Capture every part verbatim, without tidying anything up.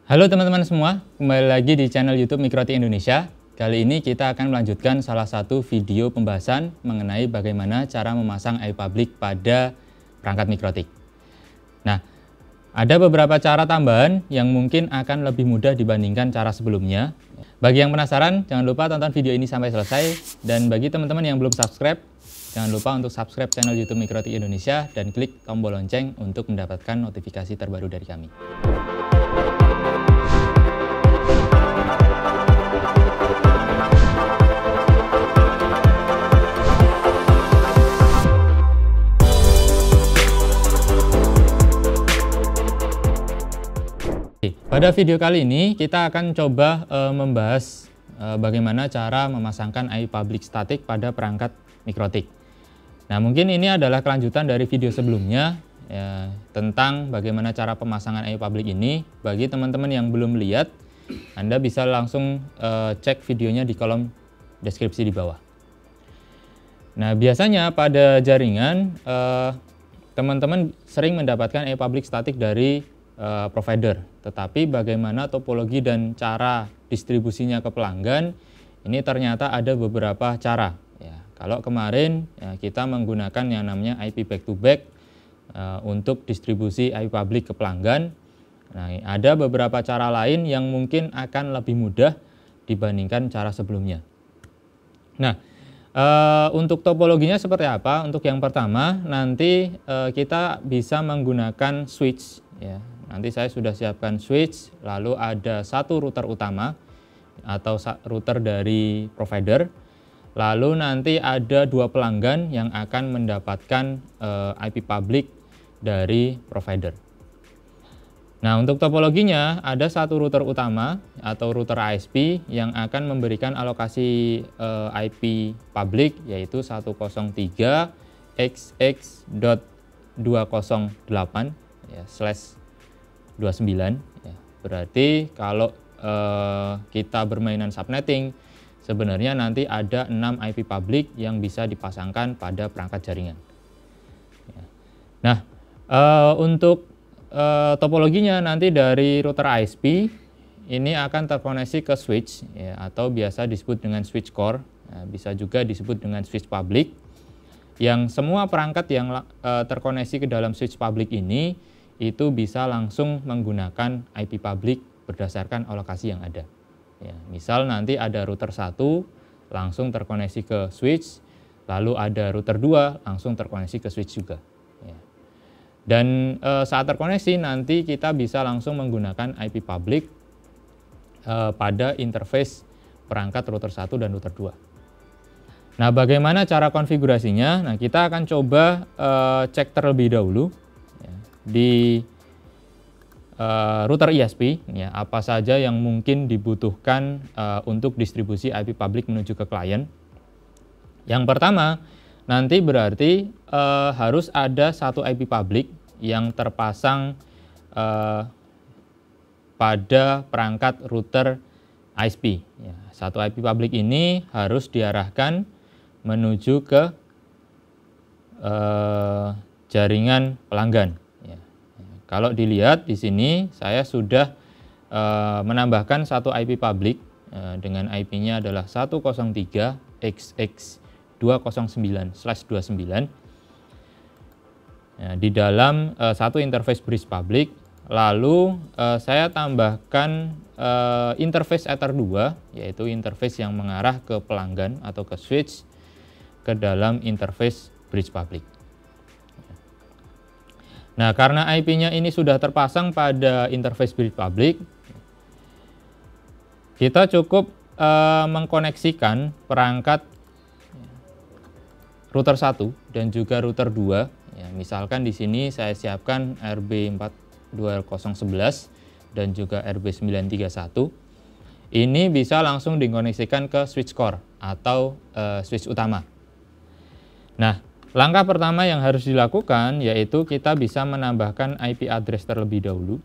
Halo teman-teman semua, kembali lagi di channel YouTube Mikrotik Indonesia. Kali ini kita akan melanjutkan salah satu video pembahasan mengenai bagaimana cara memasang iPublic pada perangkat Mikrotik. Nah, ada beberapa cara tambahan yang mungkin akan lebih mudah dibandingkan cara sebelumnya. Bagi yang penasaran, jangan lupa tonton video ini sampai selesai. Dan bagi teman-teman yang belum subscribe, jangan lupa untuk subscribe channel YouTube Mikrotik Indonesia dan klik tombol lonceng untuk mendapatkan notifikasi terbaru dari kami. Pada video kali ini kita akan coba e, membahas e, bagaimana cara memasangkan iPublic static pada perangkat Mikrotik. Nah, mungkin ini adalah kelanjutan dari video sebelumnya ya, tentang bagaimana cara pemasangan iPublic ini. Bagi teman-teman yang belum lihat, Anda bisa langsung e, cek videonya di kolom deskripsi di bawah. Nah, biasanya pada jaringan teman-teman sering mendapatkan iPublic static dari Uh, provider, tetapi bagaimana topologi dan cara distribusinya ke pelanggan ini ternyata ada beberapa cara ya. Kalau kemarin ya, kita menggunakan yang namanya I P back to back uh, untuk distribusi iPublic ke pelanggan. Nah, ada beberapa cara lain yang mungkin akan lebih mudah dibandingkan cara sebelumnya. Nah, uh, untuk topologinya seperti apa? Untuk yang pertama nanti uh, kita bisa menggunakan switch ya. Nanti saya sudah siapkan switch, lalu ada satu router utama atau router dari provider, lalu nanti ada dua pelanggan yang akan mendapatkan uh, iPublic dari provider. Nah, untuk topologinya ada satu router utama atau router I S P yang akan memberikan alokasi uh, iPublic yaitu seratus tiga x x dot dua nol delapan ya, slash dua puluh sembilan ya. Berarti kalau eh, kita bermainan subnetting sebenarnya nanti ada enam iPublic yang bisa dipasangkan pada perangkat jaringan ya. Nah, eh, untuk eh, topologinya nanti dari router I S P ini akan terkoneksi ke switch ya, atau biasa disebut dengan switch core ya, bisa juga disebut dengan switch public, yang semua perangkat yang eh, terkoneksi ke dalam switch public ini itu bisa langsung menggunakan iPublic berdasarkan alokasi yang ada. Ya, misal nanti ada router satu langsung terkoneksi ke switch, lalu ada router dua langsung terkoneksi ke switch juga. Ya. Dan e, saat terkoneksi nanti kita bisa langsung menggunakan iPublic e, pada interface perangkat router satu dan router dua. Nah, bagaimana cara konfigurasinya? Nah, kita akan coba e, cek terlebih dahulu di uh, router I S P ya, apa saja yang mungkin dibutuhkan uh, untuk distribusi iPublic menuju ke klien. Yang pertama nanti berarti uh, harus ada satu iPublic yang terpasang uh, pada perangkat router I S P ya. Satu iPublic ini harus diarahkan menuju ke uh, jaringan pelanggan. Kalau dilihat di sini saya sudah e, menambahkan satu iPublic e, dengan I P-nya adalah seratus tiga x x dua nol sembilan slash dua puluh sembilan. Ya, di dalam e, satu interface bridge public, lalu e, saya tambahkan e, interface Ether dua, yaitu interface yang mengarah ke pelanggan atau ke switch ke dalam interface bridge public. Nah, karena I P-nya ini sudah terpasang pada interface bridge public, kita cukup e, mengkoneksikan perangkat router satu dan juga router dua. Ya, misalkan di sini saya siapkan R B empat dua nol satu satu dan juga R B sembilan tiga satu. Ini bisa langsung dikoneksikan ke switch core atau e, switch utama. Nah, langkah pertama yang harus dilakukan yaitu kita bisa menambahkan I P address terlebih dahulu,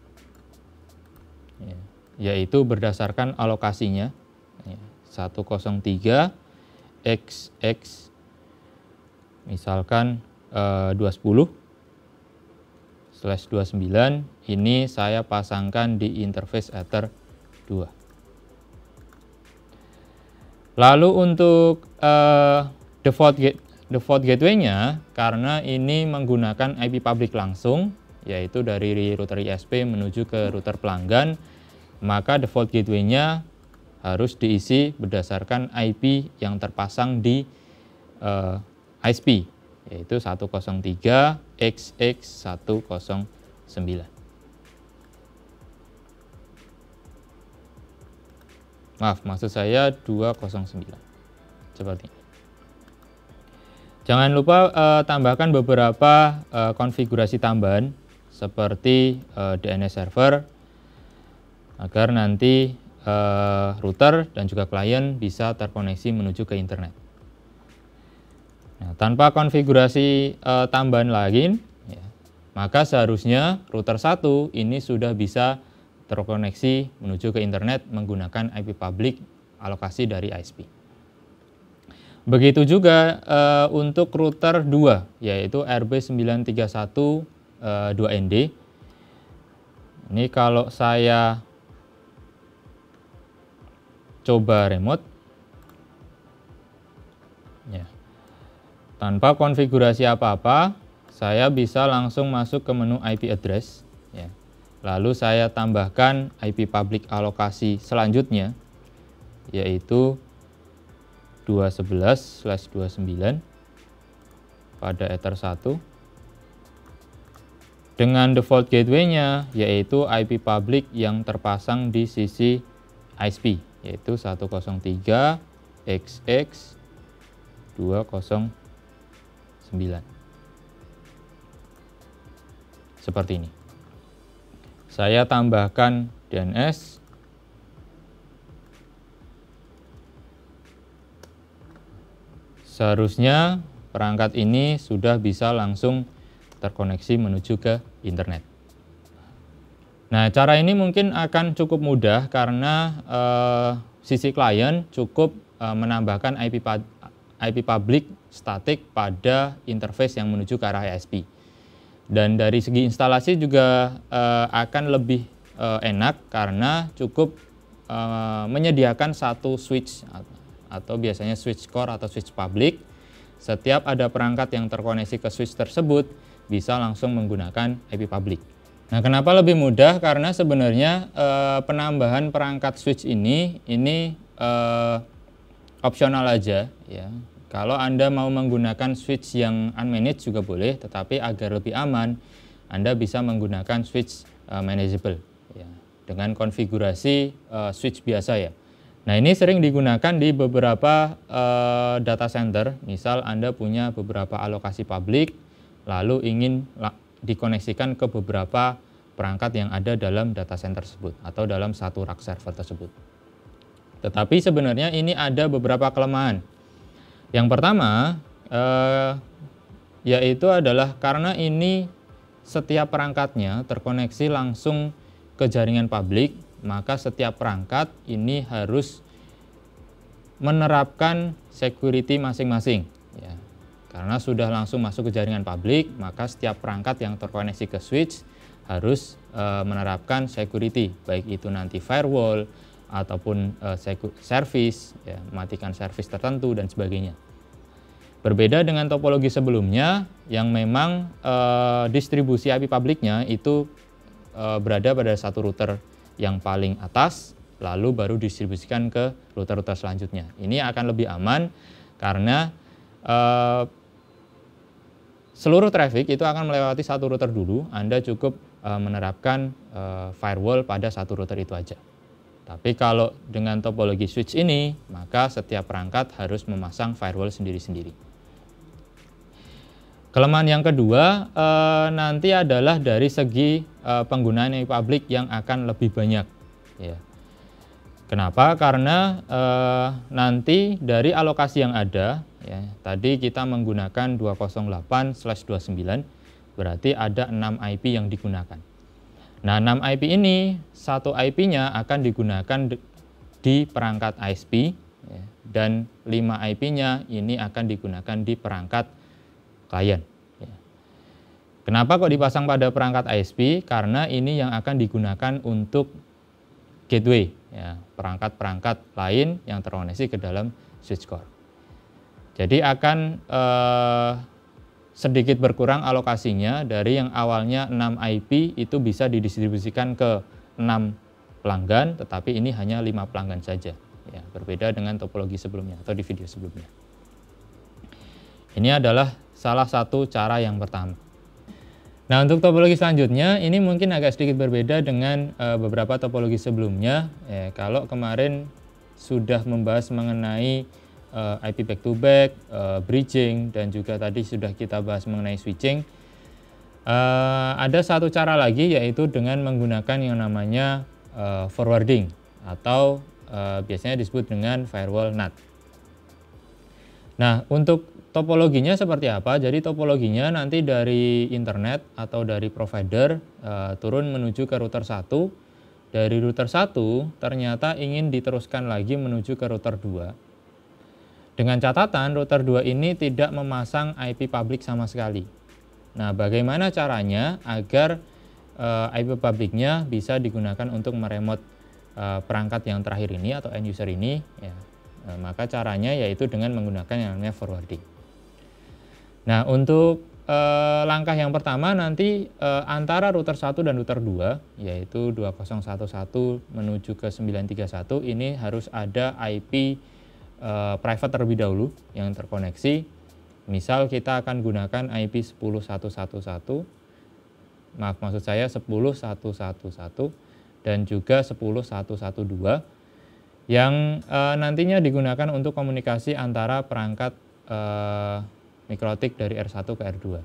ya, yaitu berdasarkan alokasinya ya, seratus tiga x x misalkan eh, dua ratus sepuluh slash dua puluh sembilan ini saya pasangkan di interface Ether dua. Lalu untuk uh, default gate, default gateway-nya, karena ini menggunakan I P public langsung, yaitu dari router I S P menuju ke router pelanggan, maka default gateway-nya harus diisi berdasarkan I P yang terpasang di uh, I S P, yaitu seratus tiga x x seratus sembilan. Maaf, maksud saya dua nol sembilan. Seperti ini. Jangan lupa uh, tambahkan beberapa uh, konfigurasi tambahan seperti uh, D N S server agar nanti uh, router dan juga klien bisa terkoneksi menuju ke internet. Nah, tanpa konfigurasi uh, tambahan lain, ya, maka seharusnya router satu ini sudah bisa terkoneksi menuju ke internet menggunakan I P public alokasi dari I S P. Begitu juga uh, untuk router dua, yaitu R B sembilan tiga satu dua N D. Ini kalau saya coba remote, ya, tanpa konfigurasi apa-apa, saya bisa langsung masuk ke menu I P address. Ya. Lalu saya tambahkan I P public alokasi selanjutnya, yaitu dua sebelas slash dua puluh sembilan pada Ether satu. Dengan default gateway-nya, yaitu I P public yang terpasang di sisi I S P, yaitu seratus tiga x x dua nol sembilan. Seperti ini. Saya tambahkan D N S. Seharusnya perangkat ini sudah bisa langsung terkoneksi menuju ke internet. Nah, cara ini mungkin akan cukup mudah karena eh, sisi klien cukup eh, menambahkan I P, I P public static pada interface yang menuju ke arah I S P. Dan dari segi instalasi juga eh, akan lebih eh, enak karena cukup eh, menyediakan satu switch atau biasanya switch core atau switch public. Setiap ada perangkat yang terkoneksi ke switch tersebut bisa langsung menggunakan I P public. Nah, kenapa lebih mudah? Karena sebenarnya eh, penambahan perangkat switch ini ini eh, opsional aja, ya. Kalau Anda mau menggunakan switch yang unmanaged juga boleh, tetapi agar lebih aman, Anda bisa menggunakan switch uh, manageable, ya, dengan konfigurasi uh, switch biasa, ya. Nah, ini sering digunakan di beberapa uh, data center. Misal Anda punya beberapa alokasi publik, lalu ingin dikoneksikan ke beberapa perangkat yang ada dalam data center tersebut atau dalam satu rack server tersebut. Tetapi sebenarnya ini ada beberapa kelemahan. Yang pertama, eh, yaitu adalah karena ini setiap perangkatnya terkoneksi langsung ke jaringan publik, maka setiap perangkat ini harus menerapkan security masing-masing. Ya. Karena sudah langsung masuk ke jaringan publik, maka setiap perangkat yang terkoneksi ke switch harus eh, menerapkan security, baik itu nanti firewall, ataupun uh, service, ya, matikan service tertentu dan sebagainya. Berbeda dengan topologi sebelumnya yang memang uh, distribusi I P publiknya itu uh, berada pada satu router yang paling atas, lalu baru distribusikan ke router-router selanjutnya. Ini akan lebih aman karena uh, seluruh traffic itu akan melewati satu router dulu. Anda cukup uh, menerapkan uh, firewall pada satu router itu aja. Tapi kalau dengan topologi switch ini, maka setiap perangkat harus memasang firewall sendiri-sendiri. Kelemahan yang kedua e, nanti adalah dari segi e, penggunaan I P public yang akan lebih banyak. Ya. Kenapa? Karena e, nanti dari alokasi yang ada, ya, tadi kita menggunakan dua nol delapan slash dua puluh sembilan, berarti ada enam I P yang digunakan. Nah, enam I P ini, satu I P-nya akan digunakan di perangkat I S P, ya, dan lima I P-nya ini akan digunakan di perangkat klien. Ya. Kenapa kok dipasang pada perangkat I S P? Karena ini yang akan digunakan untuk gateway, ya, perangkat-perangkat lain yang terkoneksi ke dalam switch core. Jadi akan eh, sedikit berkurang alokasinya dari yang awalnya enam I P itu bisa didistribusikan ke enam pelanggan, tetapi ini hanya lima pelanggan saja. Ya, berbeda dengan topologi sebelumnya atau di video sebelumnya. Ini adalah salah satu cara yang pertama. Nah, untuk topologi selanjutnya ini mungkin agak sedikit berbeda dengan e, beberapa topologi sebelumnya. Ya, kalau kemarin sudah membahas mengenai e, I P back to back, e, bridging, dan juga tadi sudah kita bahas mengenai switching. E, ada satu cara lagi, yaitu dengan menggunakan yang namanya e, forwarding atau e, biasanya disebut dengan firewall N A T. Nah, untuk topologinya seperti apa? Jadi topologinya nanti dari internet atau dari provider uh, turun menuju ke router satu. Dari router satu ternyata ingin diteruskan lagi menuju ke router dua. Dengan catatan router dua ini tidak memasang I P public sama sekali. Nah, bagaimana caranya agar uh, I P publicnya bisa digunakan untuk meremote uh, perangkat yang terakhir ini atau end user ini? Ya. Nah, maka caranya yaitu dengan menggunakan yang namanya forwarding. Nah, untuk e, langkah yang pertama nanti e, antara router satu dan router dua, yaitu dua nol satu satu menuju ke sembilan tiga satu, ini harus ada I P e, private terlebih dahulu yang terkoneksi. Misal kita akan gunakan I P sepuluh titik satu titik satu, maaf maksud saya sepuluh titik satu titik satu dan juga sepuluh titik satu titik dua yang e, nantinya digunakan untuk komunikasi antara perangkat e, mikrotik dari R satu ke R dua.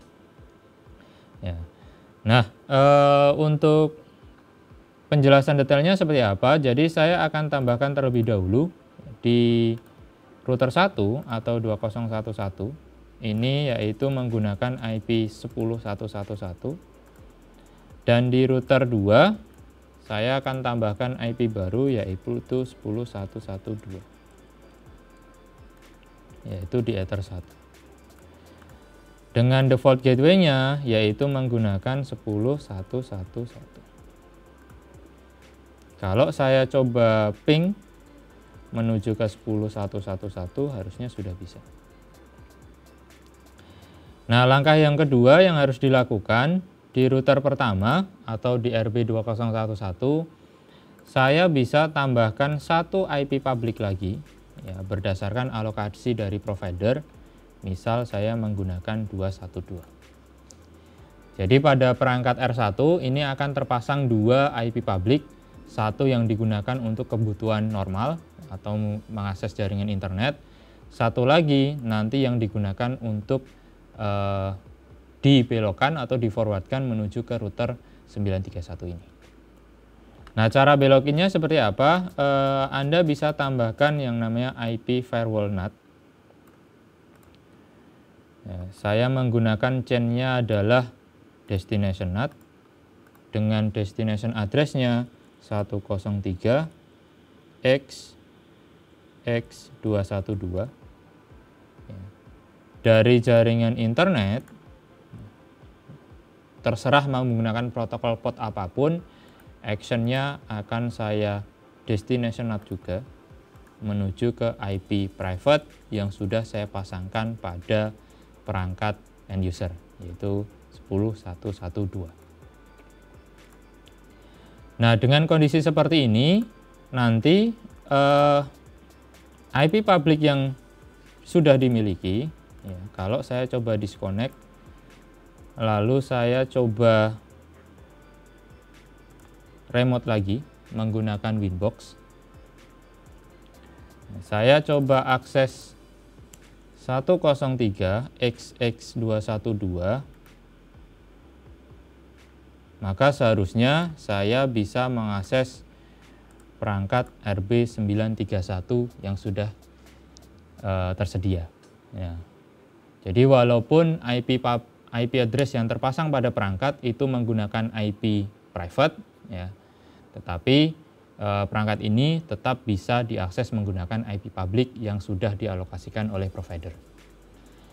Ya. Nah, e, untuk penjelasan detailnya seperti apa? Jadi saya akan tambahkan terlebih dahulu di router satu atau dua nol satu satu ini yaitu menggunakan I P sepuluh titik satu titik satu, dan di router dua saya akan tambahkan I P baru yaitu sepuluh titik satu titik dua, yaitu di Ether satu. Dengan default gateway-nya yaitu menggunakan sepuluh titik satu titik satu. Kalau saya coba ping menuju ke sepuluh titik satu titik satu harusnya sudah bisa. Nah, langkah yang kedua yang harus dilakukan di router pertama atau di R B dua nol satu satu, saya bisa tambahkan satu I P public lagi ya, berdasarkan alokasi dari provider. Misal saya menggunakan dua satu dua. Jadi pada perangkat R satu ini akan terpasang dua I P public, satu yang digunakan untuk kebutuhan normal atau mengakses jaringan internet, satu lagi nanti yang digunakan untuk eh, dibelokkan atau diforwardkan menuju ke router sembilan tiga satu ini. Nah, cara belokinnya seperti apa? Eh, Anda bisa tambahkan yang namanya I P firewall N A T. Ya, saya menggunakan chain-nya adalah destination N A T dengan destination address-nya seratus tiga x x dua satu dua. Ya. Dari jaringan internet, terserah mau menggunakan protokol port apapun, action-nya akan saya destination N A T juga menuju ke I P private yang sudah saya pasangkan pada perangkat end user, yaitu sepuluh titik satu titik dua. Nah, dengan kondisi seperti ini, nanti eh, I P public yang sudah dimiliki, ya, kalau saya coba disconnect, lalu saya coba remote lagi menggunakan Winbox, saya coba akses seratus tiga x x dua satu dua, maka seharusnya saya bisa mengakses perangkat R B sembilan tiga satu yang sudah uh, tersedia. Ya. Jadi walaupun I P I P address yang terpasang pada perangkat itu menggunakan I P private, ya, tetapi uh, perangkat ini tetap bisa diakses menggunakan I P public yang sudah dialokasikan oleh provider.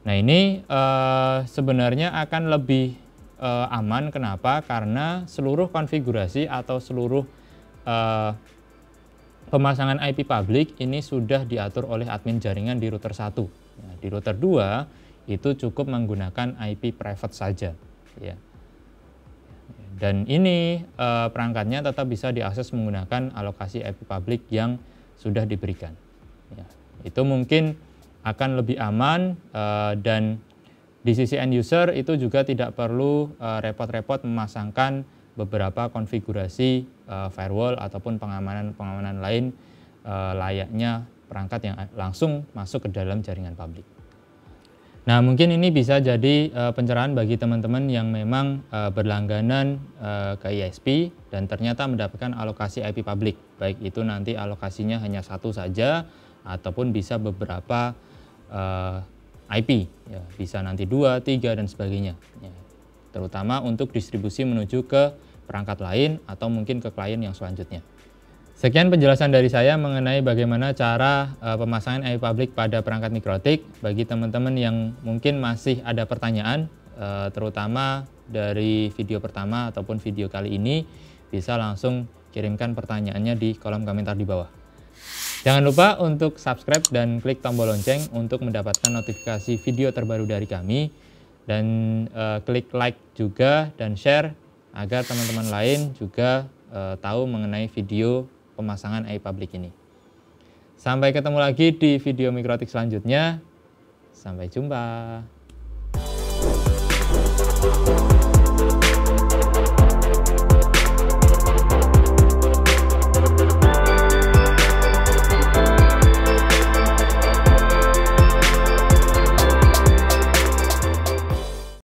Nah ini uh, sebenarnya akan lebih uh, aman. Kenapa? Karena seluruh konfigurasi atau seluruh uh, pemasangan I P public ini sudah diatur oleh admin jaringan di router satu. Nah, di router dua itu cukup menggunakan I P private saja. Ya. Dan ini uh, perangkatnya tetap bisa diakses menggunakan alokasi I P public yang sudah diberikan. Ya. Itu mungkin akan lebih aman uh, dan di sisi end user itu juga tidak perlu repot-repot uh, memasangkan beberapa konfigurasi uh, firewall ataupun pengamanan-pengamanan lain uh, layaknya perangkat yang langsung masuk ke dalam jaringan publik. Nah mungkin ini bisa jadi uh, pencerahan bagi teman-teman yang memang uh, berlangganan uh, ke I S P dan ternyata mendapatkan alokasi I P public, baik itu nanti alokasinya hanya satu saja ataupun bisa beberapa Uh, I P, ya, bisa nanti dua, tiga, dan sebagainya, ya, terutama untuk distribusi menuju ke perangkat lain atau mungkin ke klien yang selanjutnya. Sekian penjelasan dari saya mengenai bagaimana cara uh, pemasangan I P public pada perangkat mikrotik. Bagi teman-teman yang mungkin masih ada pertanyaan, uh, terutama dari video pertama ataupun video kali ini, bisa langsung kirimkan pertanyaannya di kolom komentar di bawah. Jangan lupa untuk subscribe dan klik tombol lonceng untuk mendapatkan notifikasi video terbaru dari kami. Dan uh, klik like juga dan share agar teman-teman lain juga uh, tahu mengenai video pemasangan I P public ini. Sampai ketemu lagi di video mikrotik selanjutnya. Sampai jumpa.